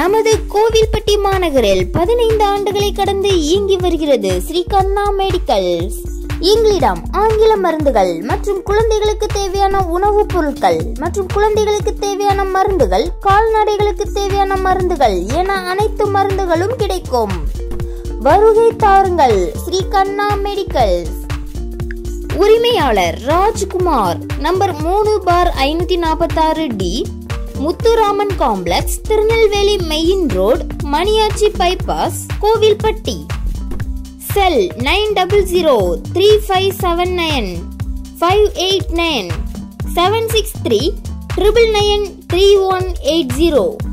நமது கோவில்பட்டி மாநகரில் 15 ஆண்டுகளை கடந்து இயங்கி வருகிறது ஸ்ரீ கண்ணா மெடிக்கல்ஸ். எங்களிடம் ஆங்கில மருந்துகள் மற்றும் குழந்தைகளுக்கு தேவையான உணவுப் பொருட்கள் மற்றும் குழந்தைகளுக்கு தேவையான மருந்துகள், கால்நடைகளுக்கு தேவையான மருந்துகள் என அனைத்து மருந்துகளும் கிடைக்கும். வருகை தாருங்கள் ஸ்ரீ கண்ணா மெடிக்கல்ஸ். உரிமையாளர் Rajkumar, number 3/546D, Muthuraman complex, Tirunelveli main road, Maniyachi bypass, Kovilpatti. Cell 9003579589 763 999 3180.